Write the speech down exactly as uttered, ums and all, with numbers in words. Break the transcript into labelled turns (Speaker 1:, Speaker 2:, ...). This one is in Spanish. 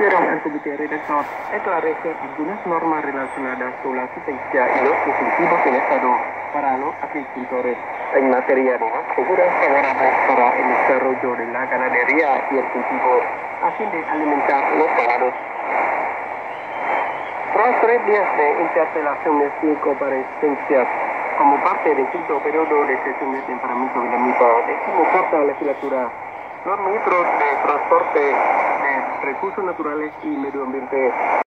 Speaker 1: dijeron al comité redactor esclarece algunas normas relacionadas con la asistencia y los incentivos del Estado para los agricultores en materia de seguros favorables para el desarrollo de la ganadería y el cultivo a fin de alimentar los ganados. Tras tres días de interpelaciones y comparecencias como parte del quinto periodo de sesión de temperamento de la MIPA, decimocuarta legislatura, los ministros de Transporte, de Recursos Naturales y Medio Ambiente